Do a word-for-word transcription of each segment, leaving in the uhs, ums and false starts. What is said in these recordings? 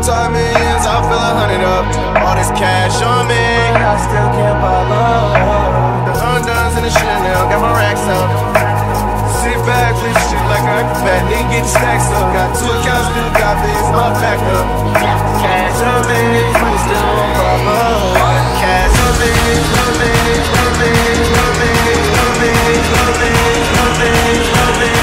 Multi-millions, I feel a hundred up. All this cash on me, I still can't buy love. The Hondas and the Chanel, got my racks up. Sit back, flip shit like I can bet. They get stacks up. Got two accounts, new copies, my backup. Cash on me, money still on problem. Cash on me, love me, love me, love me, love me, love me, love me, love me,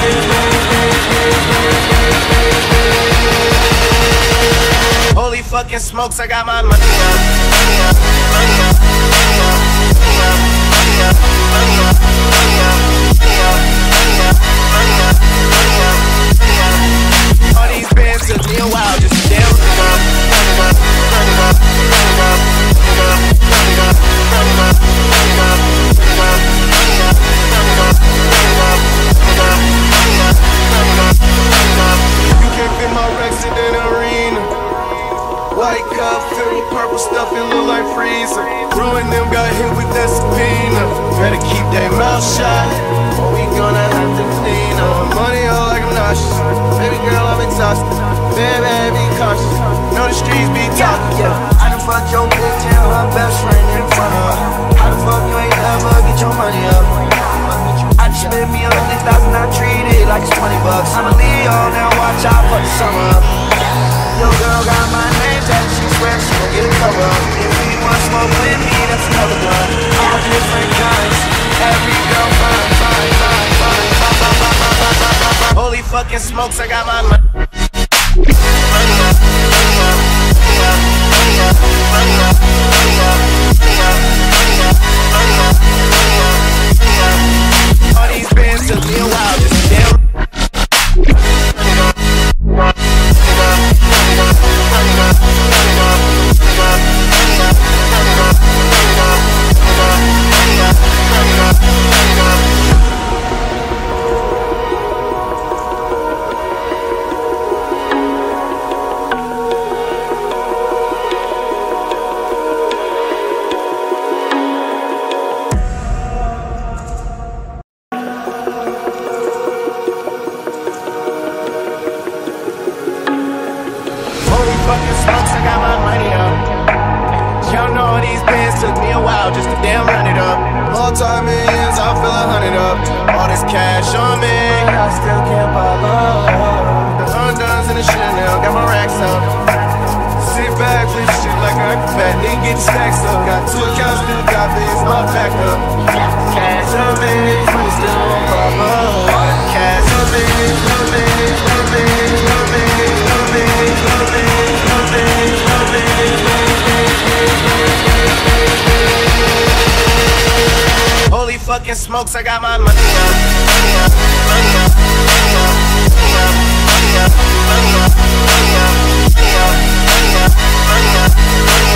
holy fucking smokes, I got my money up, money up, money up, money up, money up, money up, money up, money up, money up, money up, money up, money up. All these bands took me a while just to damn run it up, run it up, run it up, run it up, run it up, run it up, run it up, run it up, run it up, money up, run it up, run it up, run it up, money up, run it up, run it up. You can't fit my Rex in an arena. White cup filled with purple stuff, it look like freezer. Bro and them got hit with that subpoena. Better keep their mouth shut, or we gonna have to clean up. Money all like I'm nauseous. Baby girl, I'm exhausted. Baby, be cautious. Know the streets be talking. Yeah, yeah. I done fucked your bitch and her best friend in front of her. How the fuck you ain't ever get your money up? I just spent me a hundred thousand, I treat it like it's twenty bucks. I'm a Leo, now watch out for the summer up. Your girl got my name tatted, she swears she gon' get a cover up. If you want smoke with me, that's another one. All different kinds, every girl fine, fine, fine, fine, fine, fine, fine, fine, fine, fine, fine. Holy fucking smokes, I got my money. Money up, money up, money up, money up, money up, money up, money up, money up, money up, money up, money up. All these bands took me a while just to damn. Multi-millions, I feel a hundred up. All this cash on me, I still can't buy love. The Hondas and the Chanel, got my racks up. Sit back, flip shit like I can bet. They get stacks up. Got two accounts, new copies, my backup. Cash on me, money still on problem. Cash on me, love me, love me, love me, love me, love me, love me, love me, holy fucking smokes, I got my money up, money up, money up, money up, money up, money up, money up, money up, money up, money up, money up, money up.